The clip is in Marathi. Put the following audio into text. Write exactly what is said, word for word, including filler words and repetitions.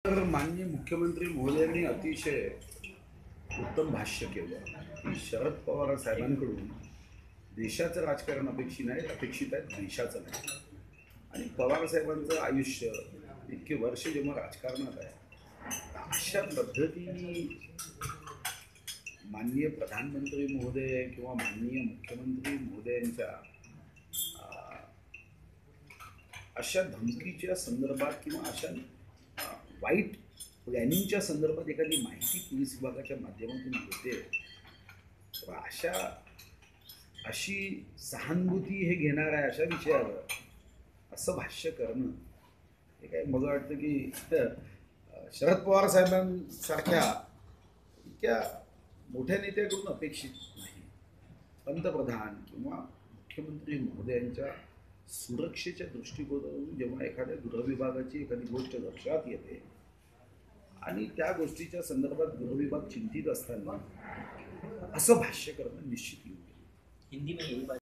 तर माननीय मुख्यमंत्री महोदयांनी अतिशय उत्तम भाष्य केलं की शरद पवार साहेबांकडून देशाचं राजकारण अपेक्षित नाही अपेक्षित आहे देशाचं नाही. आणि पवार साहेबांचं आयुष्य इतके वर्ष जेव्हा राजकारणात आहे अशा पद्धतीने माननीय प्रधानमंत्री महोदय किंवा माननीय मुख्यमंत्री महोदयांच्या अशा धमकीच्या संदर्भात किंवा अशा वाईट प्लॅनिंगच्या संदर्भात एखादी माहिती पोलीस विभागाच्या माध्यमातून होते तर अशा अशी सहानुभूती हे घेणार आहे अशा विषयावर असं भाष्य करणं हे काय मला वाटतं की शरद पवार साहेबांसारख्या इतक्या मोठ्या नेत्याकडून अपेक्षित नाही. पंतप्रधान किंवा मुख्यमंत्री महोदयांच्या सुरक्षेच्या दृष्टिकोनातून जेव्हा एखाद्या गृहविभागाची एखादी गोष्ट लक्षात येते आणि त्या गोष्टीच्या संदर्भात गृहविभाग चिंतित असताना असं भाष्य करणं निश्चित योग्य. हिंदी में यही बात